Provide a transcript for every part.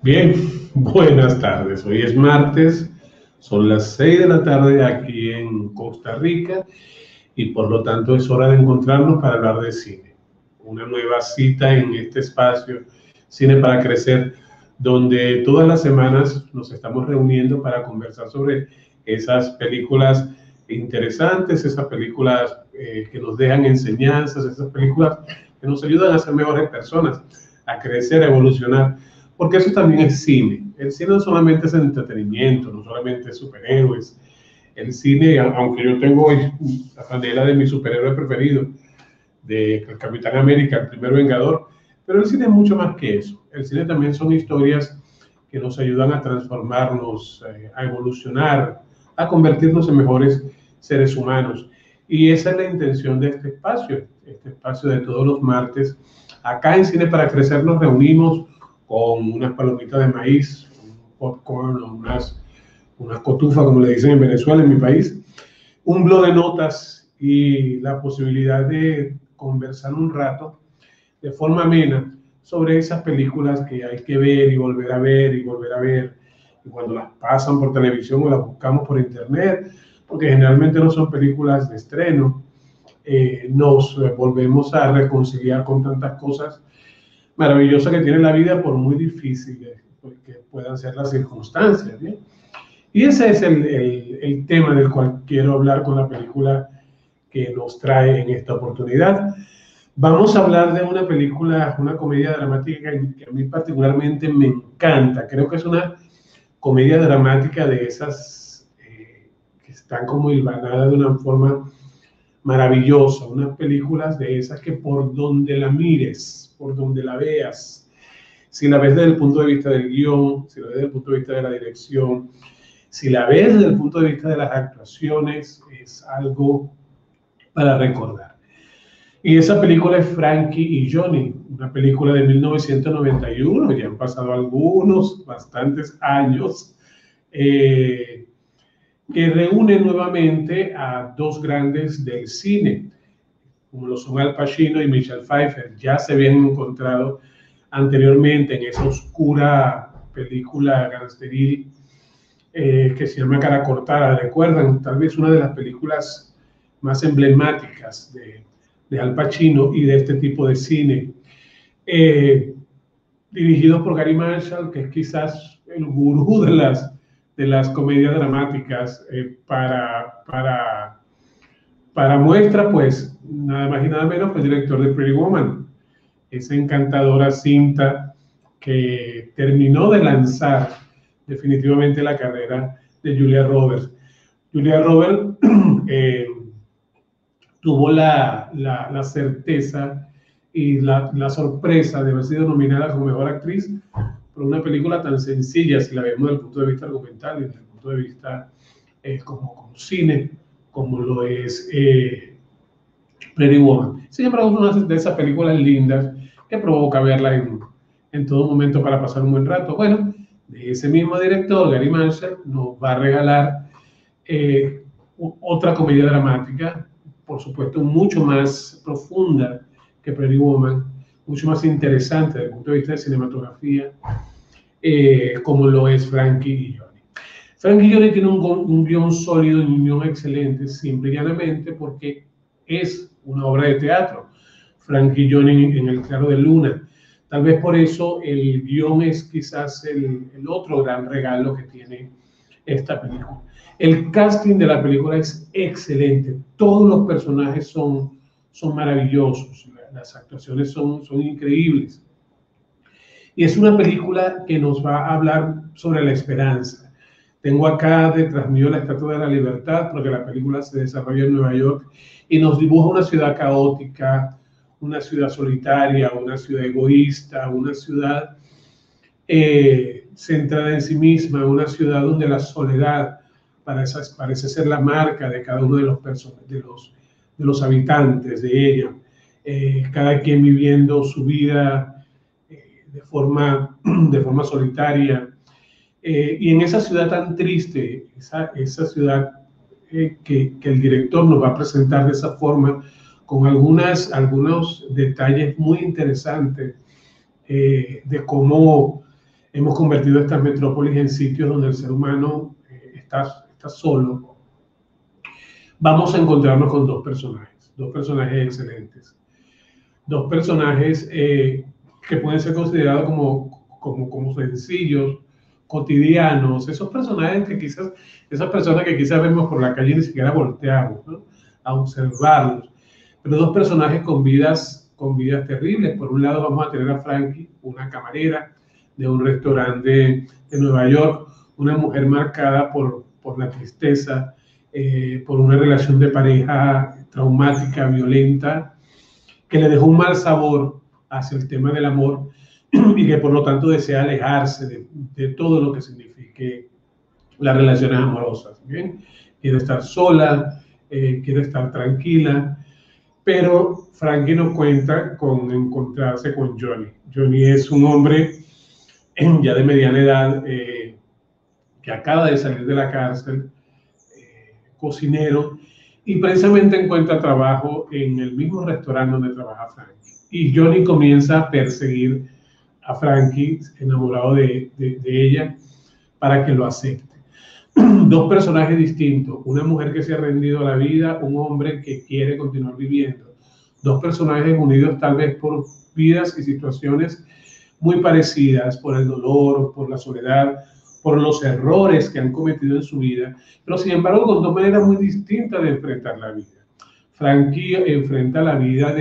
Bien, buenas tardes. Hoy es martes, son las 6 de la tarde aquí en Costa Rica y por lo tanto es hora de encontrarnos para hablar de cine. Una nueva cita en este espacio, Cine para Crecer, donde todas las semanas nos estamos reuniendo para conversar sobre esas películas interesantes, esas películas que nos dejan enseñanzas, esas películas que nos ayudan a ser mejores personas, a crecer, a evolucionar. Porque eso también es cine. El cine no solamente es entretenimiento, no solamente es superhéroes. El cine, aunque yo tengo la franela de mi superhéroe preferido, de Capitán América, el primer Vengador, pero el cine es mucho más que eso. El cine también son historias que nos ayudan a transformarnos, a evolucionar, a convertirnos en mejores seres humanos. Y esa es la intención de este espacio de todos los martes. Acá en Cine para Crecer nos reunimos con unas palomitas de maíz, un popcorn, unas cotufas, como le dicen en Venezuela, en mi país, un blog de notas y la posibilidad de conversar un rato de forma amena sobre esas películas que hay que ver y volver a ver y volver a ver. Y cuando las pasan por televisión o las buscamos por internet, porque generalmente no son películas de estreno, nos volvemos a reconciliar con tantas cosas maravillosas que tiene la vida, por muy difíciles que puedan ser las circunstancias. ¿Bien? Y ese es el tema del cual quiero hablar con la película que nos trae en esta oportunidad. Vamos a hablar de una película, una comedia dramática que a mí particularmente me encanta. Creo que es una comedia dramática de esas que están como hilvanadas de una forma maravillosa. Unas películas de esas que por donde la mires, por donde la veas, si la ves desde el punto de vista del guión, si la ves desde el punto de vista de la dirección, si la ves desde el punto de vista de las actuaciones, es algo para recordar. Y esa película es Frankie y Johnny, una película de 1991, ya han pasado bastantes años, que reúne nuevamente a dos grandes del cine, como lo son Al Pacino y Michelle Pfeiffer. Ya se habían encontrado anteriormente en esa oscura película gangsteril que se llama Cara Cortada. ¿Recuerdan? Tal vez una de las películas más emblemáticas de Al Pacino y de este tipo de cine. Dirigido por Gary Marshall, que es quizás el gurú de las comedias dramáticas, para muestra, pues, nada más y nada menos, pues, director de Pretty Woman, esa encantadora cinta que terminó de lanzar definitivamente la carrera de Julia Roberts. Julia Roberts tuvo la certeza y la sorpresa de haber sido nominada como mejor actriz por una película tan sencilla, si la vemos desde el punto de vista argumental y desde el punto de vista como cine, como lo es Pretty Woman. Sin embargo, es una de esas películas lindas que provoca verla en todo momento para pasar un buen rato. Bueno, de ese mismo director, Gary Marshall, nos va a regalar otra comedia dramática, por supuesto, mucho más profunda que Pretty Woman, mucho más interesante desde el punto de vista de cinematografía, como lo es Frankie y Johnny. Frankie y Johnny tiene un guión sólido y un guión excelente, simple y llanamente porque es una obra de teatro. Frankie y Johnny en el claro de luna. Tal vez por eso el guión es quizás el otro gran regalo que tiene esta película. El casting de la película es excelente. Todos los personajes son maravillosos. Las actuaciones son increíbles. Y es una película que nos va a hablar sobre la esperanza. Tengo acá detrás mío la Estatua de la Libertad, porque la película se desarrolla en Nueva York y nos dibuja una ciudad caótica, una ciudad solitaria, una ciudad egoísta, una ciudad centrada en sí misma, una ciudad donde la soledad parece ser la marca de cada uno de los habitantes de ella, cada quien viviendo su vida de forma solitaria. Y en esa ciudad tan triste, esa ciudad que el director nos va a presentar de esa forma, con algunos detalles muy interesantes de cómo hemos convertido estas metrópolis en sitios donde el ser humano está solo, vamos a encontrarnos con dos personajes excelentes, dos personajes que pueden ser considerados como sencillos, cotidianos, esos personajes que quizás, esas personas que quizás vemos por la calle y ni siquiera volteamos, ¿no?, a observarlos, pero dos personajes con vidas terribles. Por un lado vamos a tener a Frankie, una camarera de un restaurante de Nueva York, una mujer marcada por la tristeza, por una relación de pareja traumática, violenta, que le dejó un mal sabor hacia el tema del amor y que por lo tanto desea alejarse de todo lo que signifique las relaciones amorosas. ¿Bien? Quiere estar sola, quiere estar tranquila, pero Frankie no cuenta con encontrarse con Johnny. Johnny es un hombre ya de mediana edad, que acaba de salir de la cárcel, cocinero, y precisamente encuentra trabajo en el mismo restaurante donde trabaja Frankie. Y Johnny comienza a perseguir a Frankie, enamorado de ella, para que lo acepte. Dos personajes distintos, una mujer que se ha rendido a la vida, un hombre que quiere continuar viviendo. Dos personajes unidos tal vez por vidas y situaciones muy parecidas, por el dolor, por la soledad, por los errores que han cometido en su vida, pero sin embargo con dos maneras muy distintas de enfrentar la vida. Frankie enfrenta la vida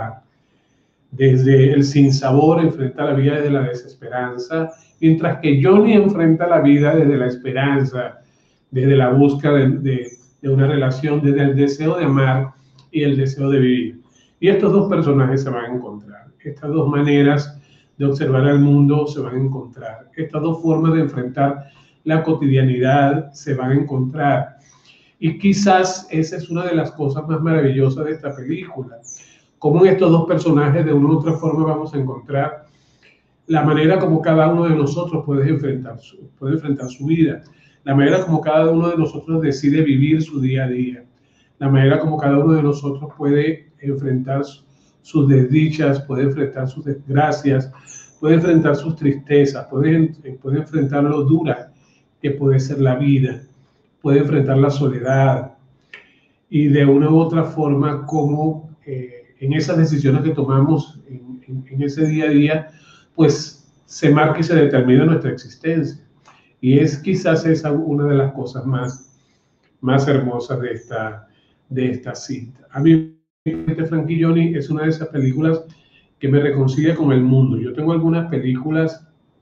desde el sinsabor, enfrenta la vida desde la desesperanza, mientras que Johnny enfrenta la vida desde la esperanza, desde la búsqueda de una relación, desde el deseo de amar y el deseo de vivir. Y estos dos personajes se van a encontrar, estas dos maneras de observar al mundo se van a encontrar, estas dos formas de enfrentar la cotidianidad se van a encontrar. Y quizás esa es una de las cosas más maravillosas de esta película, cómo en estos dos personajes de una u otra forma vamos a encontrar la manera como cada uno de nosotros puede enfrentar su vida, la manera como cada uno de nosotros decide vivir su día a día, la manera como cada uno de nosotros puede enfrentar sus desdichas, puede enfrentar sus desgracias, puede enfrentar sus tristezas, puede enfrentar lo dura que puede ser la vida, puede enfrentar la soledad, y de una u otra forma como en esas decisiones que tomamos en ese día a día, pues se marca y se determina nuestra existencia. Y es quizás esa una de las cosas más hermosas de esta cinta. A mí, Frankie y Johnny es una de esas películas que me reconcilia con el mundo. Yo tengo algunas películas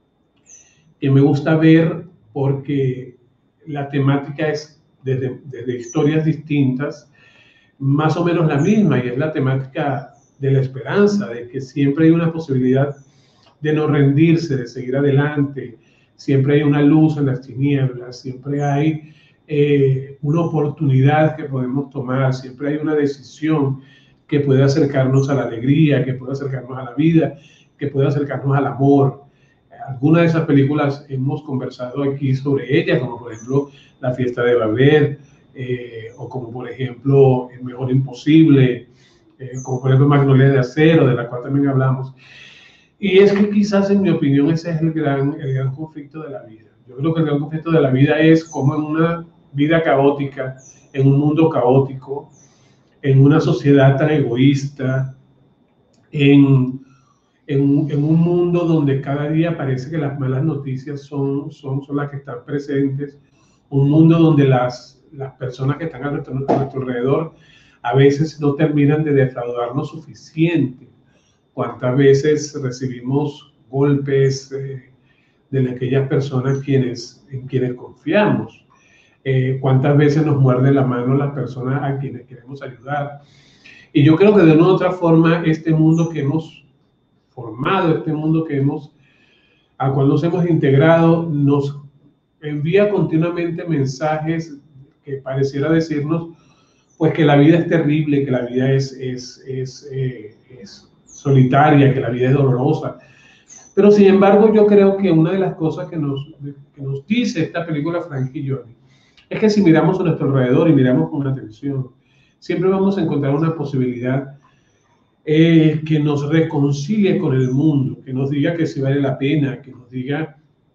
que me gusta ver porque la temática es desde historias distintas, más o menos la misma, y es la temática de la esperanza, de que siempre hay una posibilidad de no rendirse, de seguir adelante, siempre hay una luz en las tinieblas, siempre hay una oportunidad que podemos tomar, siempre hay una decisión que puede acercarnos a la alegría, que puede acercarnos a la vida, que puede acercarnos al amor. Algunas de esas películas hemos conversado aquí sobre ellas, como por ejemplo La fiesta de Babel, o como por ejemplo El mejor imposible, como por ejemplo Magnolia de acero, de la cual también hablamos. Y es que quizás, en mi opinión, ese es el gran conflicto de la vida. Yo creo que el gran conflicto de la vida es cómo en una vida caótica, en un mundo caótico, en una sociedad tan egoísta, en un mundo donde cada día parece que las malas noticias son las que están presentes, un mundo donde las personas que están a nuestro alrededor a veces no terminan de defraudarnos suficiente. ¿Cuántas veces recibimos golpes de aquellas personas en quienes confiamos? ¿Cuántas veces nos muerde la mano las personas a quienes queremos ayudar? Y yo creo que de una u otra forma este mundo que hemos formado, este mundo al cual nos hemos integrado, nos envía continuamente mensajes que pareciera decirnos pues que la vida es terrible, que la vida es solitaria, que la vida es dolorosa. Pero sin embargo yo creo que una de las cosas que nos dice esta película Frankie y Johnny es que si miramos a nuestro alrededor y miramos con atención, siempre vamos a encontrar una posibilidad que nos reconcilie con el mundo, que nos diga que sí vale la pena, que nos diga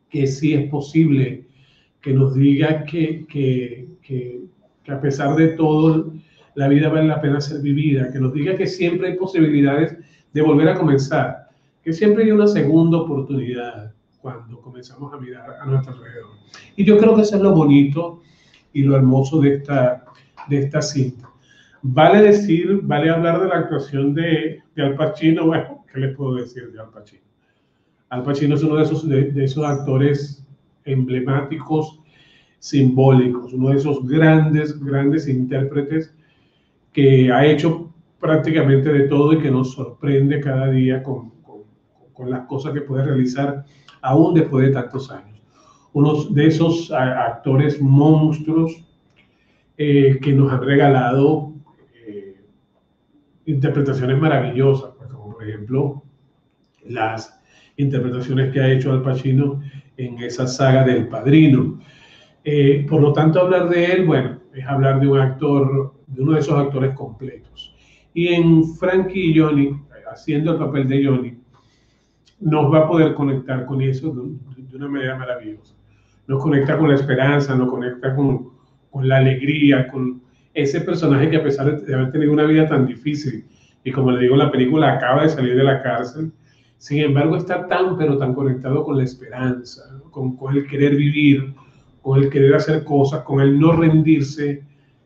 que sí es posible, que nos diga que a pesar de todo la vida vale la pena ser vivida, que nos diga que siempre hay posibilidades de volver a comenzar, que siempre hay una segunda oportunidad cuando comenzamos a mirar a nuestro alrededor. Y yo creo que eso es lo bonito y lo hermoso de esta cinta. Vale decir, vale hablar de la actuación de Al Pacino. Bueno, ¿qué les puedo decir de Al Pacino? Al Pacino es uno de esos actores emblemáticos, simbólicos, uno de esos grandes intérpretes que ha hecho prácticamente de todo y que nos sorprende cada día con las cosas que puede realizar aún después de tantos años. Uno de esos actores monstruos que nos han regalado interpretaciones maravillosas, como por ejemplo las interpretaciones que ha hecho Al Pacino en esa saga del Padrino. Por lo tanto, hablar de él, bueno, es hablar de un actor, de uno de esos actores completos. Y en Frankie y Johnny, haciendo el papel de Johnny, nos va a poder conectar con eso de una manera maravillosa. Nos conecta con la esperanza, nos conecta con la alegría, con ese personaje que a pesar de haber tenido una vida tan difícil, y como le digo, la película acaba de salir de la cárcel, sin embargo está pero tan conectado con la esperanza, ¿no? con el querer vivir, con el querer hacer cosas, con el no rendirse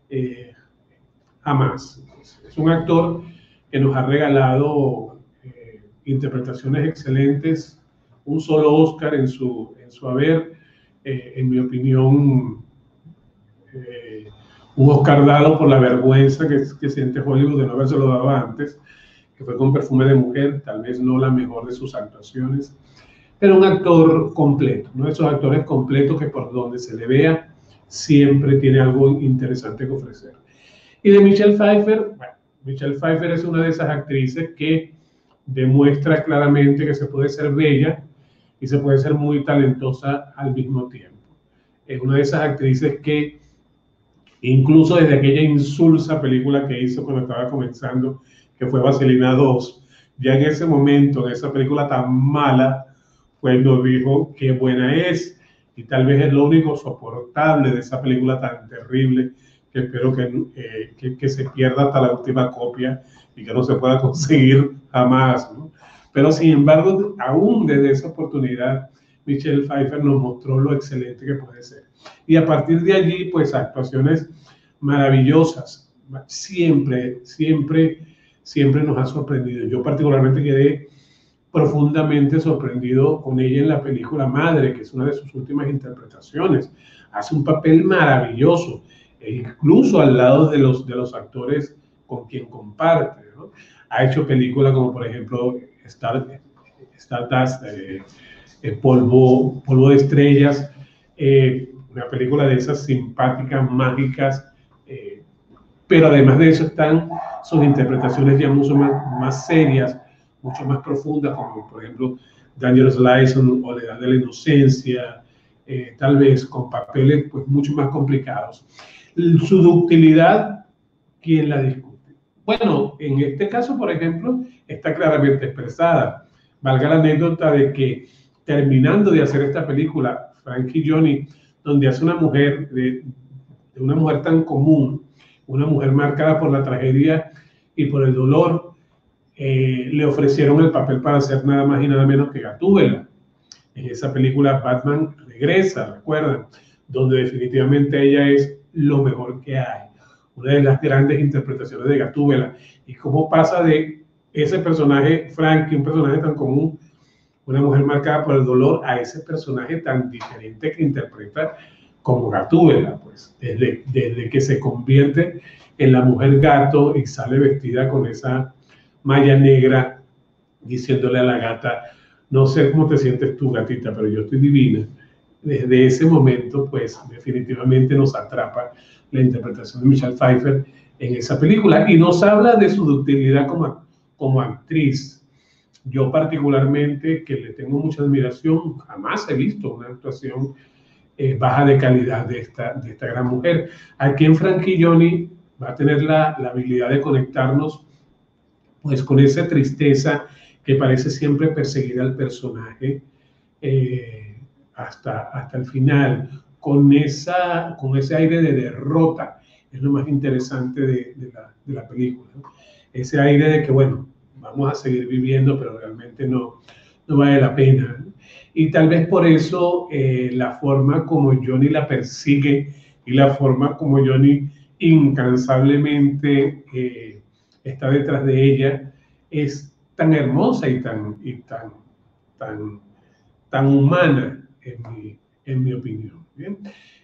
jamás. Es un actor que nos ha regalado interpretaciones excelentes, un solo Oscar en su haber, en mi opinión, un Oscar dado por la vergüenza que siente Hollywood de no habérselo dado antes, que fue con Perfume de Mujer, tal vez no la mejor de sus actuaciones, pero un actor completo, uno de esos actores completos que por donde se le vea siempre tiene algo interesante que ofrecer. Y de Michelle Pfeiffer, bueno, Michelle Pfeiffer es una de esas actrices que demuestra claramente que se puede ser bella y se puede ser muy talentosa al mismo tiempo. Es una de esas actrices que incluso desde aquella insulsa película que hizo cuando estaba comenzando, que fue Vaselina 2, ya en ese momento, en esa película tan mala, pues nos dijo qué buena es, y tal vez es lo único soportable de esa película tan terrible, que espero que se pierda hasta la última copia y que no se pueda conseguir jamás, ¿no? Pero sin embargo, aún desde esa oportunidad, Michelle Pfeiffer nos mostró lo excelente que puede ser. Y a partir de allí, pues actuaciones maravillosas, siempre nos ha sorprendido. Yo particularmente quedé profundamente sorprendido con ella en la película Madre, que es una de sus últimas interpretaciones. Hace un papel maravilloso, e incluso al lado de los actores con quien comparte, ¿no? Ha hecho películas como por ejemplo Stardust, Polvo de Estrellas, una película de esas simpáticas, mágicas, pero además de eso están sus interpretaciones ya mucho más serias, mucho más profundas, como por ejemplo Dangerous Liaison o La Edad de la Inocencia, tal vez con papeles pues mucho más complicados. Su ductilidad, ¿quién la discute? Bueno, en este caso, por ejemplo, está claramente expresada. Valga la anécdota de que terminando de hacer esta película, Frankie y Johnny, donde hace una mujer, de una mujer tan común, una mujer marcada por la tragedia y por el dolor, le ofrecieron el papel para hacer nada más y nada menos que Gatúbela. En esa película Batman Regresa, recuerdan, donde definitivamente ella es lo mejor que hay. Una de las grandes interpretaciones de Gatúbela. Y cómo pasa de ese personaje, Frankie, un personaje tan común, una mujer marcada por el dolor, a ese personaje tan diferente que interpreta como Gatúbela, pues, desde que se convierte en la mujer gato y sale vestida con esa malla negra, diciéndole a la gata, no sé cómo te sientes tú, gatita, pero yo estoy divina. Desde ese momento, pues, definitivamente nos atrapa la interpretación de Michelle Pfeiffer en esa película y nos habla de su ductilidad como actriz. Yo particularmente, que le tengo mucha admiración, jamás he visto una actuación baja de calidad de esta gran mujer. Aquí en Frankie y Johnny va a tener la habilidad de conectarnos pues con esa tristeza que parece siempre perseguir al personaje, hasta el final, con ese aire de derrota. Es lo más interesante de la película, ¿no? Ese aire de que, bueno, vamos a seguir viviendo, pero realmente no vale la pena, ¿no? Y tal vez por eso la forma como Johnny la persigue y la forma como Johnny incansablemente está detrás de ella es tan hermosa y tan humana, en mi opinión. ¿Bien?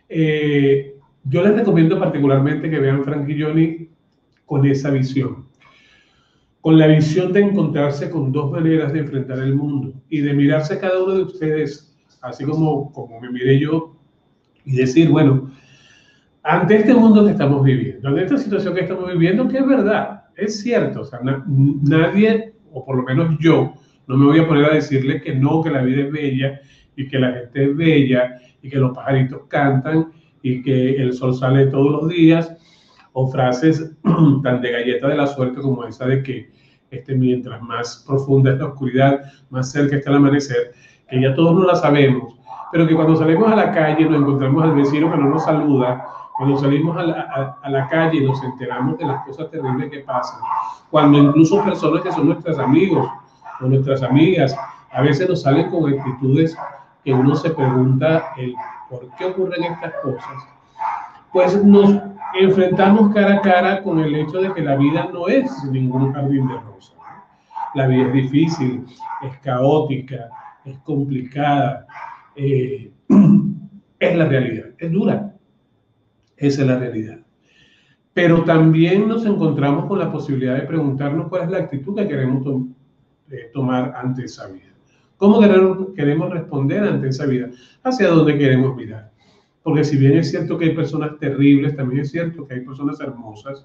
Yo les recomiendo particularmente que vean Frank y Johnny con esa visión, con la visión de encontrarse con dos maneras de enfrentar el mundo y de mirarse a cada uno de ustedes, así como me miré yo, y decir, bueno, ante este mundo que estamos viviendo, ante esta situación que estamos viviendo, que es verdad, es cierto, o sea, nadie, o por lo menos yo, no me voy a poner a decirle que no, que la vida es bella y que la gente es bella y que los pajaritos cantan y que el sol sale todos los días, o frases tan de galleta de la suerte como esa de que mientras más profunda es la oscuridad, más cerca está el amanecer, que ya todos no la sabemos, pero que cuando salimos a la calle nos encontramos al vecino que no nos saluda, cuando salimos a la calle y nos enteramos de las cosas terribles que pasan, cuando incluso personas que son nuestros amigos o nuestras amigas, a veces nos salen con actitudes que uno se pregunta el por qué ocurren estas cosas, pues nos enfrentamos cara a cara con el hecho de que la vida no es ningún jardín de rosas. La vida es difícil, es caótica, es complicada, es la realidad, es dura, esa es la realidad. Pero también nos encontramos con la posibilidad de preguntarnos cuál es la actitud que queremos tomar ante esa vida. ¿Cómo queremos responder ante esa vida? ¿Hacia dónde queremos mirar? Porque si bien es cierto que hay personas terribles, también es cierto que hay personas hermosas.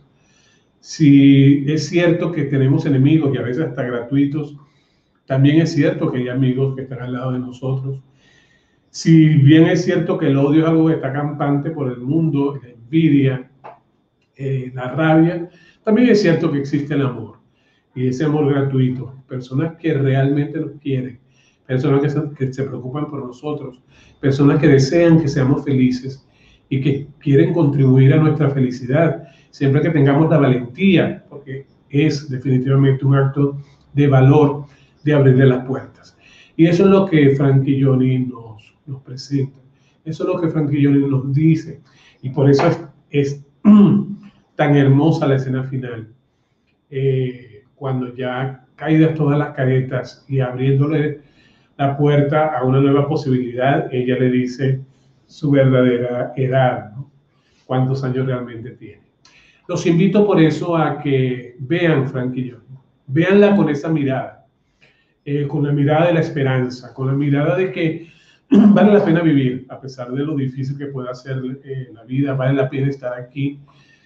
Si es cierto que tenemos enemigos y a veces hasta gratuitos, también es cierto que hay amigos que están al lado de nosotros. Si bien es cierto que el odio es algo que está campante por el mundo, la envidia, la rabia, también es cierto que existe el amor. Y ese amor gratuito, personas que realmente nos quieren, personas que se preocupan por nosotros, personas que desean que seamos felices y que quieren contribuir a nuestra felicidad, siempre que tengamos la valentía, porque es definitivamente un acto de valor de abrirle las puertas. Y eso es lo que Frank y Johnny nos presentan, eso es lo que Frank y Johnny nos dice, y por eso es tan hermosa la escena final. Cuando ya caídas todas las caretas y abriéndole la puerta a una nueva posibilidad, ella le dice su verdadera edad, ¿no? Cuántos años realmente tiene. Los invito por eso a que vean Frank y Johnny, véanla con esa mirada, con la mirada de la esperanza, con la mirada de que vale la pena vivir, a pesar de lo difícil que pueda ser la vida, vale la pena estar aquí.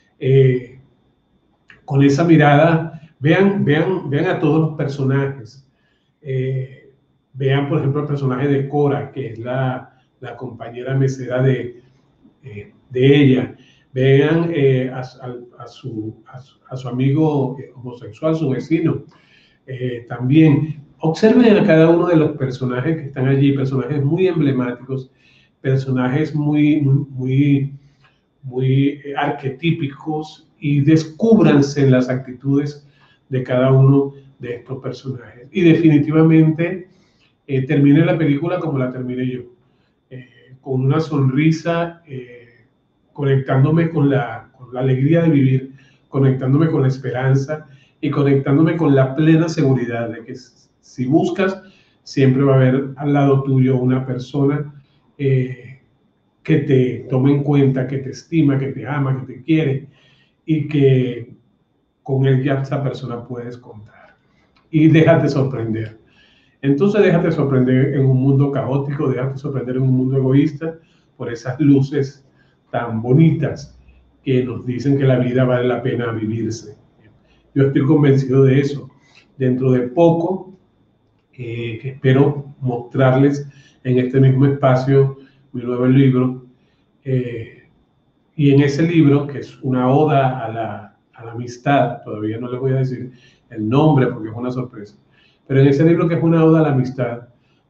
Con esa mirada, vean a todos los personajes. Vean, por ejemplo, el personaje de Cora, que es la compañera mesera de ella. Vean a su amigo homosexual, su vecino. También observen a cada uno de los personajes que están allí, personajes muy emblemáticos, personajes muy arquetípicos, y descúbranse en las actitudes de cada uno de estos personajes. Y definitivamente termine la película como la terminé yo, con una sonrisa, conectándome con la alegría de vivir, conectándome con la esperanza y conectándome con la plena seguridad de que si buscas, siempre va a haber al lado tuyo una persona que te tome en cuenta, que te estima, que te ama, que te quiere, y que con él ya esa persona puedes contar. Y déjate sorprender. Entonces déjate sorprender en un mundo caótico, déjate sorprender en un mundo egoísta por esas luces tan bonitas que nos dicen que la vida vale la pena vivirse. Yo estoy convencido de eso. Dentro de poco, que espero mostrarles en este mismo espacio mi nuevo libro, y en ese libro, que es una oda a la amistad, todavía no les voy a decir el nombre porque es una sorpresa, pero en ese libro, que es una oda a la amistad,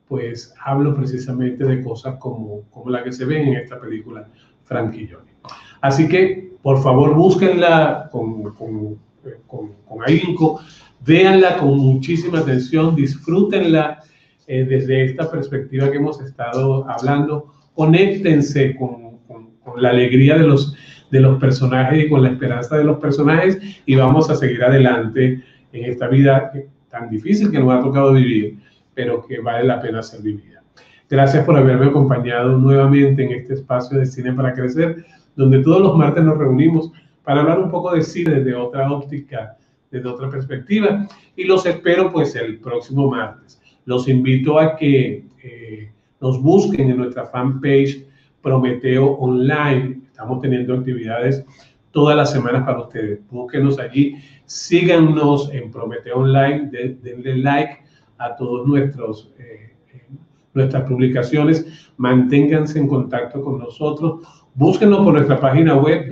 pues hablo precisamente de cosas como la que se ven en esta película Frankie y Johnny. Así que, por favor, búsquenla con ahínco, véanla con muchísima atención, disfrútenla desde esta perspectiva que hemos estado hablando, conéctense con la alegría de los personajes y con la esperanza de los personajes, y vamos a seguir adelante en esta vida tan difícil que nos ha tocado vivir, pero que vale la pena ser vivida. Gracias por haberme acompañado nuevamente en este espacio de Cine para Crecer, donde todos los martes nos reunimos para hablar un poco de cine desde otra óptica, desde otra perspectiva, y los espero pues el próximo martes. Los invito a que nos busquen en nuestra fanpage Prometeo Online. Estamos teniendo actividades todas las semanas para ustedes. Búsquenos allí, síganos en Prometeo Online, denle like a todos nuestras publicaciones, manténganse en contacto con nosotros, búsquenos por nuestra página web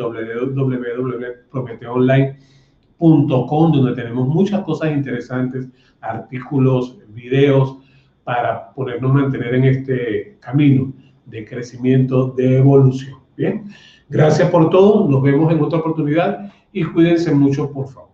www.prometeoonline.com, donde tenemos muchas cosas interesantes, artículos, videos, para podernos mantener en este camino de crecimiento, de evolución. Bien, gracias por todo, nos vemos en otra oportunidad y cuídense mucho, por favor.